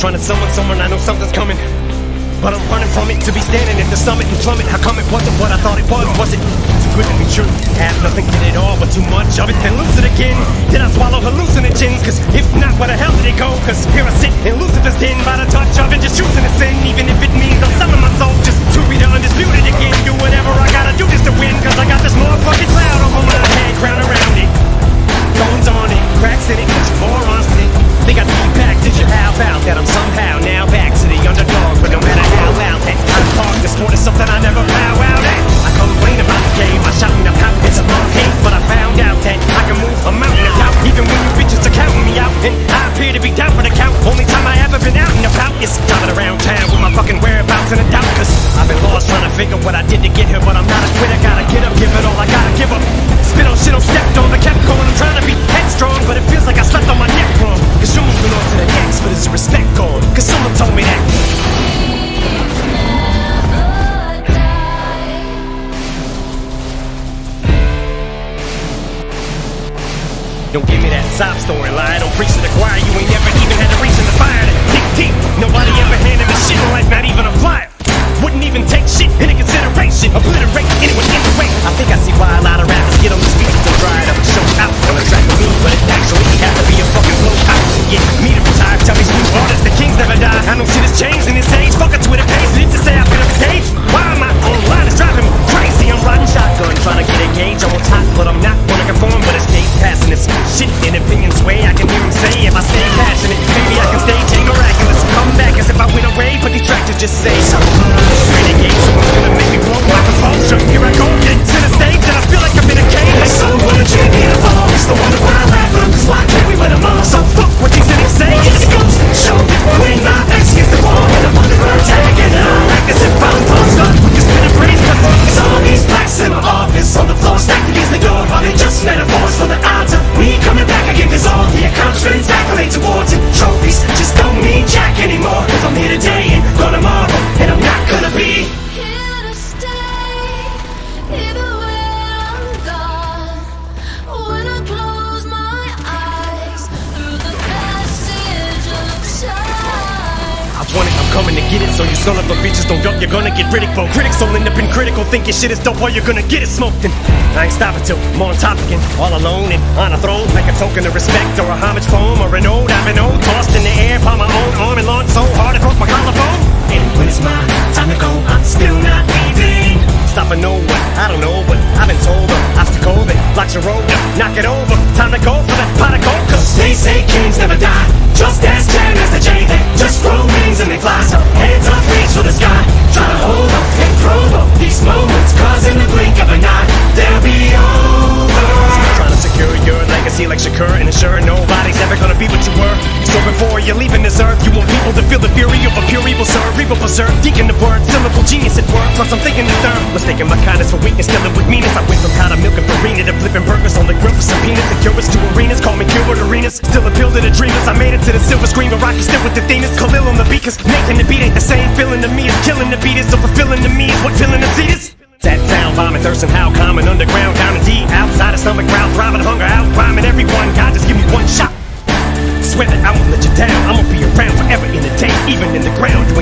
trying to summon someone, I know something's coming, but I'm running from it. To be standing at the summit and plummet, how come it wasn't what I thought it was? Was it too good to be true? Have nothing, did it all, but too much of it, then lose it again. Did I swallow hallucinogens? Cause if not, where the hell did it go? Cause here I sit in Lucifer's den by the touch of it, just choosing to sin. Even if it means I'm selling my soul just to be the undisputed again. Do whatever I gotta do just to win, cause I got this motherfucking cloud over my head, crown around it, goings on it, cracks in it, cause you're morons in it. Think I need back, did you how about that? I'm somehow now back to the underdog, but no matter how loud that I talk, this sport is something I never bow out at. I complain about the game, I shout and I pout, it's a love hate, but I found out that I can move a mountain of doubt, even when you bitches are counting me out, and I appear to be down for the count. Only time I ever been out and about is driving around town with my fucking whereabouts in a doubt, cause I've been lost trying to figure what I did to get here, but I'm not a quitter, gotta get up, give it all I gotta give up. Spit on shit, I'm stepped on, but kept going, I'm trying to be headstrong, but it feels like I slept on my neck wrong. Cause you're moving on to the next, but is respect gone? Cause someone told me that. Don't give me that sob storyline. Don't preach to the choir. You ain't never even had to reach in the fire to dig deep. Nobody ever handed me shit in life, not even a flyer. Wouldn't even take shit into consideration. Obliterate anyone in the way. I think I see why a lot of rappers get on the speech and try to show out on the track with me, but it actually has to be a fucking blowout. Yeah, me to retire, tell these new artists the kings never die. I know shit has changed in this age. Fuck a Twitter page, need to say I've been upstaged. Why am I online? It's driving me crazy. I'm riding shotgun, trying to get a gauge. I'm on top, but I'm not gonna conform. But escape passing this shit in opinions way. I can hear him say, if I stay passionate, maybe I can stay miraculous. Come back as if I went away, but these tractors just say something. Renegade, someone's gonna make me blow my composure. Here I go, get to the stage, and I feel like I'm in a cage. Like someone a champion of all, it's the one that I laugh from. Cause why can't we win them all? So fuck what these cynics say. It's ghost show, when my back's against the wall, and I'm under attack, and I act as if I'm false. But we just gonna praise the fuck. It's all these plaques in my office on the floor, stacked against the door. Are they just metaphors for the odds of me coming back? I give this all the accomplishments, accolades, awards, and trophies just don't mean jack anymore. Cause I'm here today and gone tomorrow, and I'm not gonna be here to stay, even when I'm gone. When I close my eyes through the passage of time, I want it, I'm coming to get it. So you son of a bitches don't duck, you're gonna get ridicule. Critics all end up in critical, think your shit is dope, or you're gonna get it smoked. And I ain't stopping till I'm on top again, all alone and on a throne, like a token of respect or a homage poem or an ode. I've been old, tossed in the air by my own arm and launched so hard it broke my collarbone. And when it's my time to go, I'm still not leaving. Stopping nowhere, I don't know, but I've been told an obstacle that blocks your road. Knock it over, time to go for that pot of gold. Cause they say kings never die, just as Jan as the J. They just grow wings and they fly, so hands up, reach for the sky. Try to hold up and provoke these moments, cause in the blink of an eye, they'll be over. Trying to secure your legacy like Shakur and ensure nobody's ever gonna be what you were. So before you're leaving this earth, you want people to feel the fury of a pure evil, sir. Evil preserve, deacon the word, syllable genius at work. Plus I'm thinking the third, mistaking my kindness for weakness, filling with meanness. I went from powder milk and farina to flipping burgers on the grill for subpoenas and curious to arenas. Call me Gilbert Arenas, still appeal to the dreamers. I made it to the silver screen, but Rocky still with the themes. Khalil on the beat, cause making the beat ain't the same. Feeling to me is killing the beat is so fulfilling to me is what filling the seat is. That sound, vomit, thirst, and how common underground, down and deep, outside of stomach, crowd, thriving, hunger, out, rhyming everyone. God, just give me one shot. Swear that I won't let you down. I'ma be around forever in the day, even in the ground.